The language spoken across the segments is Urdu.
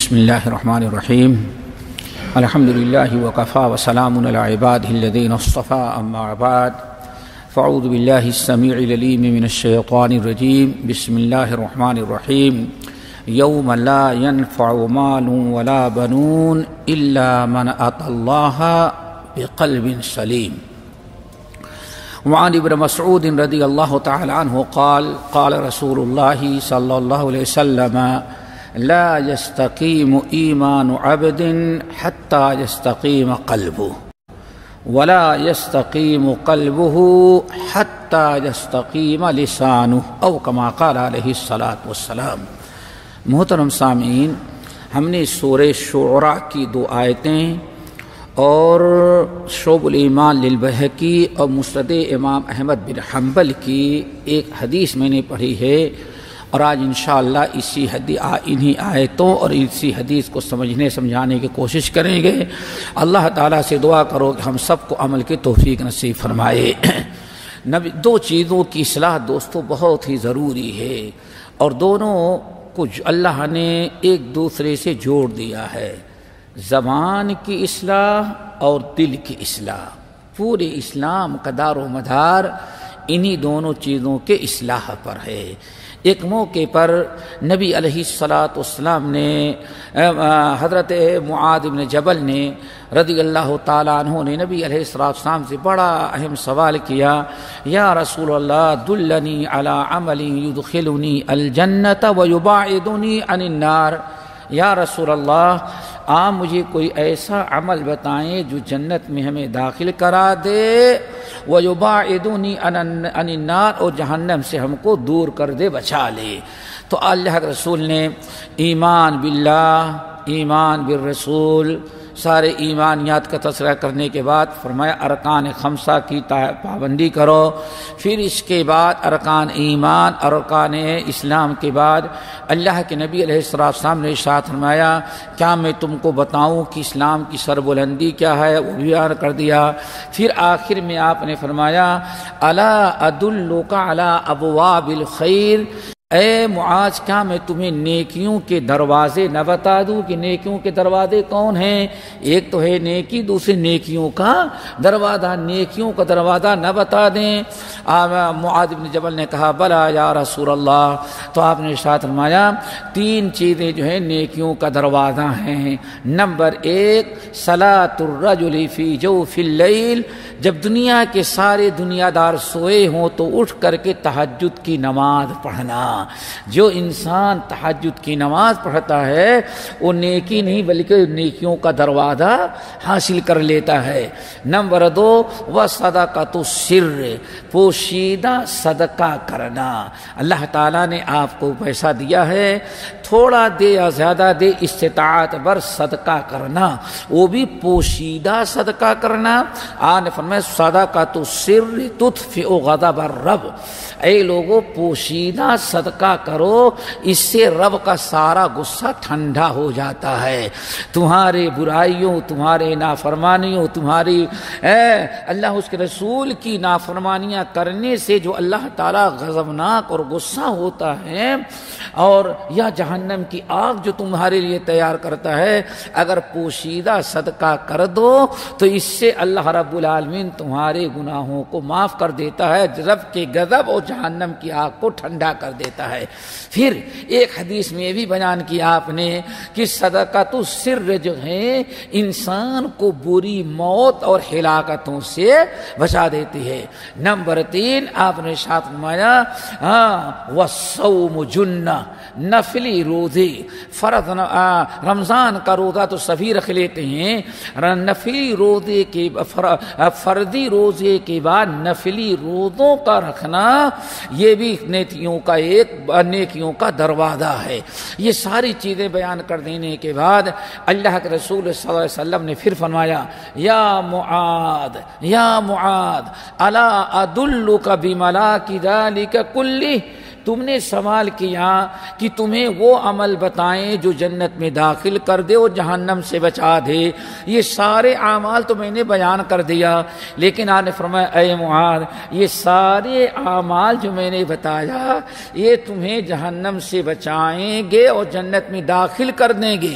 بسم الله الرحمن الرحيم الحمد لله وكفى وسلام على عباده الذين اصطفى أما بعد فأعوذ بالله السميع العليم من الشيطان الرجيم بسم الله الرحمن الرحيم يوم لا ينفع مال ولا بنون إلا من أتى الله بقلب سليم. وعن ابن مسعود رضي الله تعالى عنه قال قال رسول الله صلى الله عليه وسلم لا يستقيم إيمان عبد حتى يستقيم قلبه ولا يستقيم قلبه حتى يستقيم لسانه أو كما قال عليه الصلاة والسلام. محترم سامعین، ہم نے سورہ شعراء کی 2 آیتیں اور شعب الایمان للبیہقی اور مسند امام احمد بن حنبل کی ایک حدیث میں نے پڑھی ہے، اور آج انشاءاللہ انہی آیتوں اور اسی حدیث کو سمجھانے کی کوشش کریں گے. اللہ تعالیٰ سے دعا کرو کہ ہم سب کو عمل کی توفیق نصیب فرمائے. 2 چیزوں کی اصلاح دوستو بہت ہی ضروری ہے، اور دونوں کچھ اللہ نے ایک دوسرے سے جوڑ دیا ہے. زبان کی اصلاح اور دل کی اصلاح. پورے اسلام کا دار و مدار انہی دونوں چیزوں کے اصلاح پر ہے. ایک موقع پر نبی علیہ الصلاۃ والسلام نے حضرت معاذ بن جبل نے رضی اللہ تعالیٰ عنہ نے نبی علیہ الصلاۃ والسلام سے بڑا اہم سوال کیا، یا رسول اللہ دلنی علی عمل یدخلنی الجنۃ ویباعدنی عن النار. یا رسول اللہ، آپ مجھے کوئی ایسا عمل بتائیں جو جنت میں ہمیں داخل کرا دے، وَيُبَاعِدُنِي عَنِ النَّارِ، اور جہنم سے ہم کو دور کر دے، بچا لے. تو اللہ کے رسول نے ایمان باللہ، ایمان بالرسول، سارے ایمانیات کا تذکرہ کرنے کے بعد فرمایا ارکان 5 کی پابندی کرو. پھر اس کے بعد ارکان ایمان، ارکان اسلام کے بعد اللہ کے نبی علیہ السلام نے ارشاد فرمایا، کیا میں تم کو بتاؤں کہ اسلام کی سربلندی کیا ہے؟ وہ بیان کر دیا. پھر آخر میں آپ نے فرمایا الا ادلک علی ابواب الخیر، اے معاذ کیا میں تمہیں نیکیوں کے دروازے نہ بتا دوں؟ کہ نیکیوں کے دروازے کون ہیں؟ ایک تو ہے نیکی، دوسرے نیکیوں کا دروازہ. نیکیوں کا دروازہ نہ بتا دیں؟ معاذ بن جبل نے کہا بلا یا رسول اللہ. تو آپ نے ارشاد فرمایا 3 چیزیں جو ہیں نیکیوں کا دروازہ ہیں. نمبر 1 صلاۃ الرجل فی جوف اللیل، جب دنیا کے سارے دنیا دار سوئے ہوں تو اٹھ کر کے تہجد کی نماز پڑھنا. جو انسان تہجد کی نماز پڑھتا ہے وہ نیکی نہیں بلکہ نیکیوں کا دروازہ حاصل کر لیتا ہے. نمبر 2 وصدقۃ السر، پوشیدہ صدقہ کرنا. اللہ تعالیٰ نے آپ کو پیسہ دیا ہے، تھوڑا دے یا زیادہ دے، استطاعت بر صدقہ کرنا، وہ بھی پوشیدہ صدقہ کرنا. آن فرمائے صدقۃ السر تطفئ غضب الرب، اے لوگوں پوشیدہ صدقہ کرو، اس سے رب کا سارا غصہ ٹھنڈا ہو جاتا ہے. تمہارے برائیوں، تمہارے نافرمانیوں، تمہاری اللہ اس کے رسول کی نافرمانیاں کرنے سے جو اللہ تعالیٰ غضبناک اور غصہ ہوتا ہے، اور یا جہنم کی آگ جو تمہارے لیے تیار کرتا ہے، اگر پوشیدہ صدقہ کر دو تو اس سے اللہ رب العالمین تمہارے گناہوں کو معاف کر دیتا ہے، رب کے غضب اور جہنم کی آگ کو ٹھنڈا کر دیتا ہے. پھر ایک حدیث میں یہ بھی بیان کیا آپ نے کہ صدقۃ السر جو ہے انسان کو بری موت اور ہلاکتوں سے بچا دیتی ہے. نمبر 3 آپ نے ارشاد فرمایا والصوم جنہ، نفلی روزے، فرض رمضان کا روزہ تو سبھی رکھ لیتے ہیں، نفلی روزے کے فرضی روزے کے بعد نفلی روزوں کا رکھنا یہ بھی نیکیوں کا دروازہ ہے. یہ ساری چیزیں بیان کر دینے کے بعد اللہ کے رسول صلی اللہ علیہ وسلم نے پھر فرمایا یا معاذ الا ادلک بملاک ذلک کلہ، تم نے سوال کیا کہ تمہیں وہ عمل بتائیں جو جنت میں داخل کر دے اور جہنم سے بچا دے، یہ سارے اعمال تو میں نے بیان کر دیا، لیکن آپ نے فرمایا اے معاذ یہ سارے اعمال جو میں نے بتایا یہ تمہیں جہنم سے بچائیں گے اور جنت میں داخل کر دیں گے،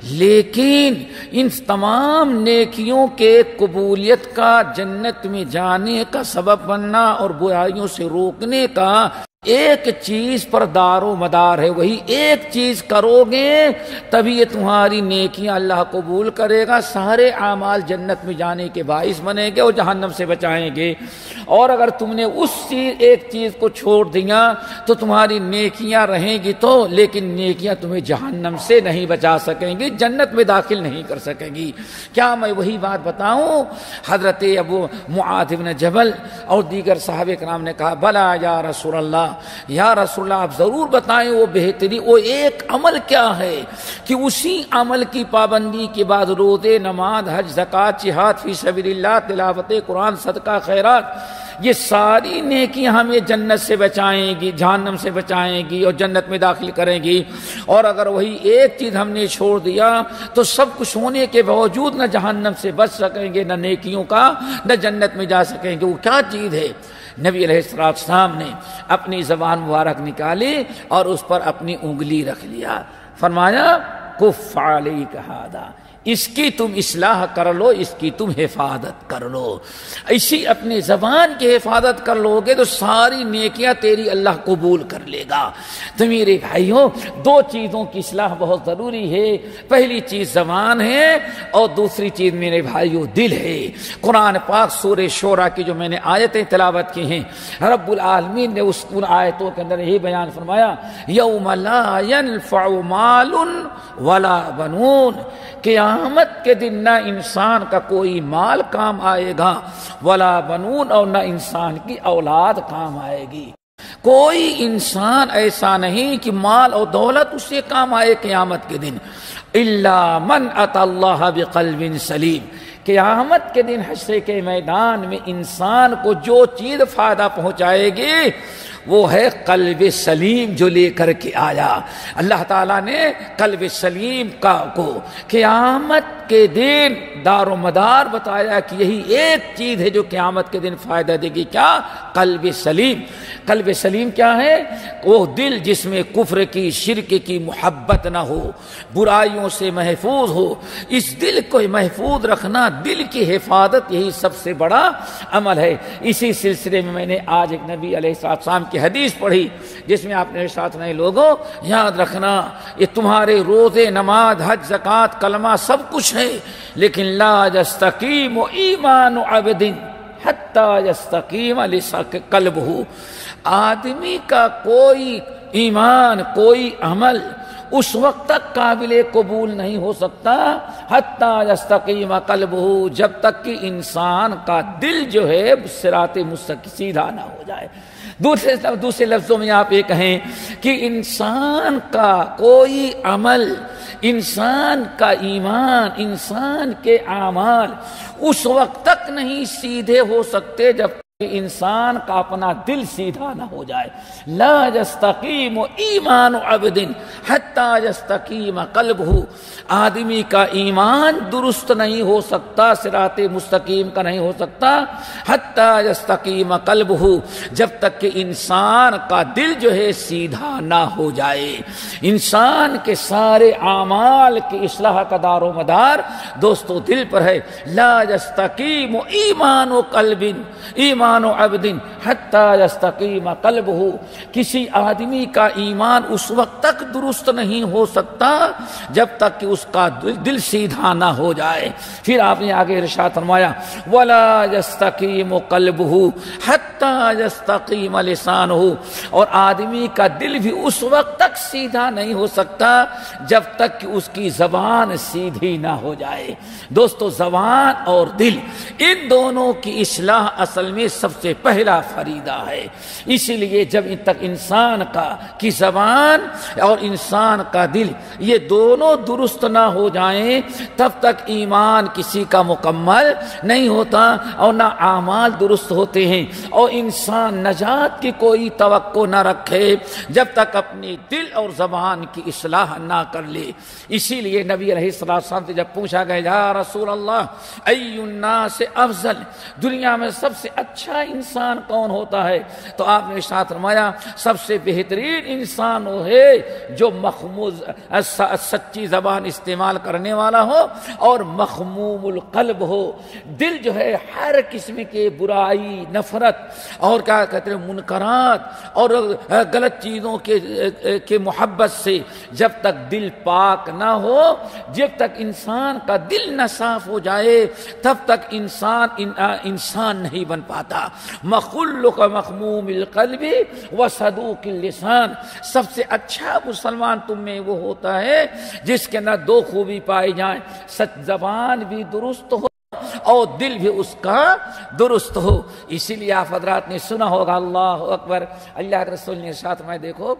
لیکن ان تمام نیکیوں کے قبولیت کا، جنت میں جانے کا سبب بننا اور برائیوں سے روکنے کا ایک چیز پر دار و مدار ہے، وہی ایک چیز کرو گے تبھی یہ تمہاری نیکیاں اللہ قبول کرے گا، سارے اعمال جنت میں جانے کے باعث بنیں گے اور جہنم سے بچائیں گے۔ اور اگر تم نے اس ایک چیز کو چھوڑ دیا تو تمہاری نیکیاں رہیں گی تو، لیکن نیکیاں تمہیں جہنم سے نہیں بچا سکیں گی، جنت میں داخل نہیں کر سکیں گی۔ کیا میں وہی بات بتاؤں؟ حضرت ابو معاذ بن جبل اور دیگر صحابہ کرام نے کہا بلا یا رسول اللہ، یا رسول اللہ آپ ضرور بتائیں وہ بہترین وہ ایک عمل کیا ہے کہ اسی عمل کی پابندی کے بعد روزے، نماز، حج، زکوٰۃ، جہاد فی سبیل اللہ، تلاوت قرآن، صدقہ، خیرات، یہ ساری نیکیاں ہمیں جنت سے بچائیں گی، جہنم سے بچائیں گی اور جنت میں داخل کریں گی، اور اگر وہی ایک چیز ہم نے چھوڑ دیا تو سب کچھ ہونے کے باوجود نہ جہنم سے بچ سکیں گے، نہ نیکیوں کا، نہ جنت میں جا سکیں گے۔ وہ کیا چیز ہے؟ نبی علیہ السلام نے اپنی زبان مبارک نکالی اور اس پر اپنی انگلی رکھ لیا، فرمایا کف علیک ھذا، اس کی تم اصلاح کر لو، اس کی تم حفاظت کر لو، اسی اپنی زبان کی حفاظت کر لو گے تو ساری نیکیاں تیری اللہ قبول کر لے گا۔ تو میرے بھائیوں دو چیزوں کی اصلاح بہت ضروری ہے، پہلی چیز زبان ہے اور دوسری چیز میرے بھائیوں دل ہے۔ قرآن پاک سورہ شورى کی جو میں نے آیتیں تلاوت کی ہیں، رب العالمین نے ان آیتوں کے اندر یہی بیان فرمایا یوم لا ينفع مال ولا بنون، قیامت کے دن نہ انسان کا کوئی مال کام آئے گا، ولا بنون، اور نہ انسان کی اولاد کام آئے گی۔ کوئی انسان ایسا نہیں کہ مال اور دولت اس سے کام آئے قیامت کے دن، الا من اتى اللہ بقلب سلیم۔ قیامت کے دن حشر کے میدان میں انسان کو جو چیز فائدہ پہنچائے گی وہ ہے قلب سلیم جو لے کر کے آیا۔ اللہ تعالیٰ نے قلب سلیم کو قیامت کے دن دار و مدار بتایا کہ یہی ایک چیز ہے جو قیامت کے دن فائدہ دے گی، کیا؟ قلب سلیم۔ قلب سلیم کیا ہے؟ وہ دل جس میں کفر کی، شرک کی محبت نہ ہو، برائیوں سے محفوظ ہو۔ اس دل کو محفوظ رکھنا، دل کی حفاظت، یہی سب سے بڑا عمل ہے۔ اسی سلسلے میں نے آج ایک نبی علیہ السلام کی حدیث پڑھی جس میں آپ نے ساتھ نہیں لوگوں یاد رکھنا یہ تمہارے روزے، نماز، حج، زکوٰۃ، کلمہ سب کچھ ہے، لیکن لا یستقیم ایمان عبد حتی یستقیم قلبہ، آدمی کا کوئی ایمان، کوئی عمل اس وقت تک قابل قبول نہیں ہو سکتا حتی یستقیم قلبہ، جب تک کہ انسان کا دل جو ہے صراط مستقیم سیدھا نہ ہو جائے۔ دوسرے لفظوں میں آپ یہ کہیں کہ انسان کا کوئی عمل، انسان کا ایمان، انسان کے اعمال اس وقت تک نہیں سیدھے ہو سکتے جب انسان کا اپنا دل سیدھا نہ ہو جائے۔ لا یستقیم ایمان عبد حتی یستقیم قلبہ، آدمی کا ایمان درست نہیں ہو سکتا، صراط مستقیم کا نہیں ہو سکتا حتی یستقیم قلبہ، جب تک کہ انسان کا دل جو ہے سیدھا نہ ہو جائے۔ انسان کے سارے اعمال کی اصلاح کا دار و مدار دوستو دل پر ہے۔ لا یستقیم ایمان قلب، ایمان عبد حتی یستقیم قلبہ، کسی آدمی کا ایمان اس وقت تک درست نہیں ہو سکتا جب تک کہ اس کا دل سیدھا نہ ہو جائے۔ پھر آپ نے آگے ارشاد فرمایا ولا یستقیم قلبہ حتی یستقیم لسانہ، اور آدمی کا دل بھی اس وقت تک سیدھا نہیں ہو سکتا جب تک کہ اس کی زبان سیدھی نہ ہو جائے۔ دوستو زبان اور دل ان دونوں کی اصلاح اصل میں سب سے پہلا فریضہ ہے، اسی لیے جب تک انسان کی زبان اور انسان کا دل یہ دونوں درست نہ ہو جائیں تب تک ایمان کسی کا مکمل نہیں ہوتا اور نہ اعمال درست ہوتے ہیں، اور انسان نجات کی کوئی توقع نہ رکھے جب تک اپنی دل اور زبان کی اصلاح نہ کر لے۔ اسی لیے نبی علیہ السلام سے جب پوچھا گیا یا رسول اللہ ای الناس افضل، دنیا میں سب سے اچھا انسان کون ہوتا ہے؟ تو آپ نے ارشاد فرمایا سب سے بہترین انسان وہ ہے جو مخموز سچی زبان استعمال کرنے والا ہو اور مخموم القلب ہو، دل جو ہے ہر قسم کے برائی، نفرت اور کیا کہتے ہیں منکرات اور غلط چیزوں کے محبت سے جب تک دل پاک نہ ہو، جب تک انسان کا دل نہ صاف ہو جائے تب تک انسان نہیں بن پاتا۔ مخلوق مخموم القلب و صدوق اللسان، سب سے اچھا مسلمان تم میں وہ ہوتا ہے جس کے اندر دو خوبی پائی جائیں، سچ زبان بھی درست ہو اور دل بھی اس کا درست ہو۔ اسی لیے آپ حضرات نے سنا ہوگا اللہ اکبر، اللہ کے رسول نے ارشاد فرمایا دیکھو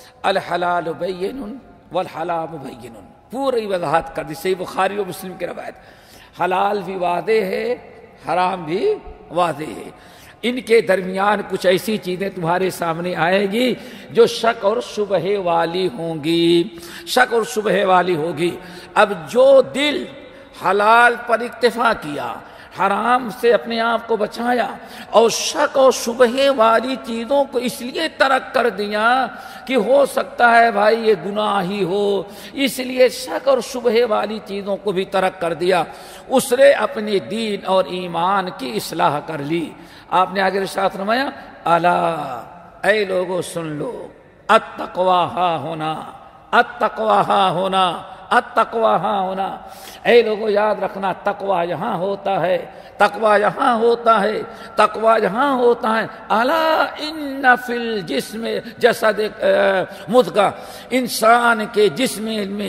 الحلال بین والحرام بین، پوری وضاحت کر دی، صحیح بخاری و مسلم کی روایت، حلال بھی واضح ہے حرام بھی واضح ہے، ان کے درمیان کچھ ایسی چیزیں تمہارے سامنے آئے گی جو شک اور شبہ والی ہوں گی، شک اور شبہ والی ہوگی۔ اب جو دل حلال پر اکتفا کیا، حرام سے اپنے آپ کو بچایا اور شک اور شبہ والی چیزوں کو اس لیے ترک کر دیا کہ ہو سکتا ہے بھائی یہ گناہ ہی ہو، اس لیے شک اور شبہ والی چیزوں کو بھی ترک کر دیا، اس نے اپنے دین اور ایمان کی اصلاح کر لی۔ آپ نے آگے ارشاد فرمایا الا، اے لوگو سن لو، التقوی ہا ہونا، التقوی ہا ہونا، التقوی ہاں ہونا، اے لوگوں یاد رکھنا تقوی یہاں ہوتا ہے، تقوی یہاں ہوتا ہے، تقوی یہاں ہوتا ہے۔ الا ان فی الجسم جسد مضغہ، انسان کے جسم میں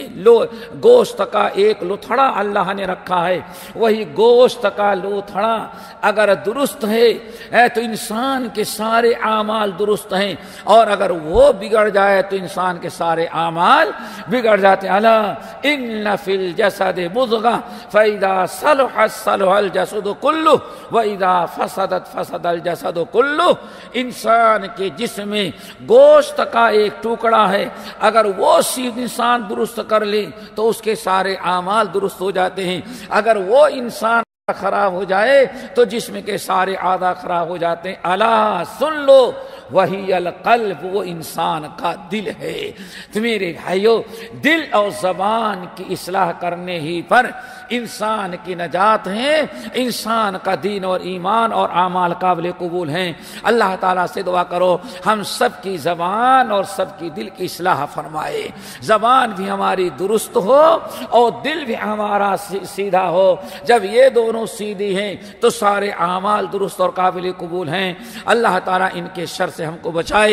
گوشت کا ایک لتھڑا اللہ نے رکھا ہے، وہی گوشت کا لتھڑا اگر درست ہے تو انسان کے سارے اعمال درست ہیں، اور اگر وہ بگڑ جائے تو انسان کے سارے اعمال بگڑ جاتے ہیں۔ الا ان فی الجسد مضغہ فاذا صلحت صلح الجسد کلہ واذا فسدت فسد الجسد کلہ، انسان کے جسم میں گوشت کا ایک ٹکڑا ہے، اگر وہ انسان درست کر لے تو اس کے سارے اعمال درست ہو جاتے ہیں، اگر وہ انسان خراب ہو جائے تو جسم کے سارے اعضاء خراب ہو جاتے ہیں۔ الا سن لو وہی القلب، وہ انسان کا دل ہے۔ تو میرے بھائیو، دل اور زبان کی اصلاح کرنے ہی پر انسان کی نجات ہے، انسان کا دین اور ایمان اور اعمال قابل قبول ہیں۔ اللہ تعالیٰ سے دعا کرو ہم سب کی زبان اور سب کی دل کی اصلاح فرمائے، زبان بھی ہماری درست ہو اور دل بھی ہمارا سیدھا ہو۔ جب یہ دونوں سیدھی ہیں تو سارے اعمال درست اور قابل قبول ہیں۔ اللہ تعالیٰ ان کے شر سے ہم کو بچائے،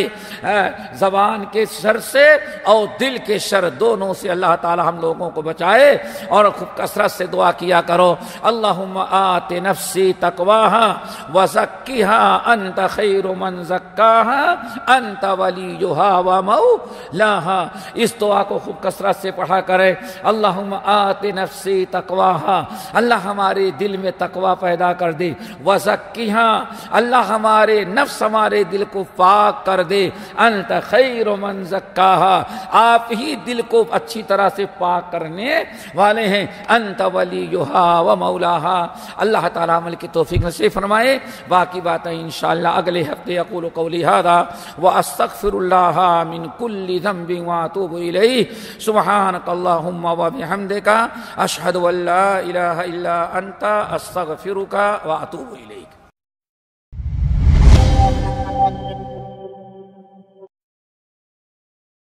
زبان کے شر سے اور دل کے شر دونوں سے اللہ تعالیٰ ہم لوگوں کو بچائے۔ اور خوب کثرت سے دعا کیا کرو اللہم آت نفسی تقواہا وزکیہا انت خیر من زکاہا انت ولیہا ومولاہا۔ اس دعا کو خوب کثرت سے پڑھا کرے، اللہم آت نفسی تقواہا، اللہ ہمارے دل میں تقوی پیدا کر دے، وزکیہا، اللہ ہمارے نفس ہمارے دل کو پاک کر دے، انت خیر من زکاہا، آپ ہی دل کو اچھی طرح سے پاک کرنے والے ہیں، انت ولیہا و مولاہا۔ اللہ تعالیٰ عمل کی توفیق نصیب فرمائے۔ باقی باتیں انشاءاللہ اگلے ہفتے۔ اقول قولی ھذا واستغفر اللہ من کل ذنب واتوب الیہ، سبحانک اللہم وبحمدک، اشہد ان لا الہ الا انت، استغفرک واتوب الیک۔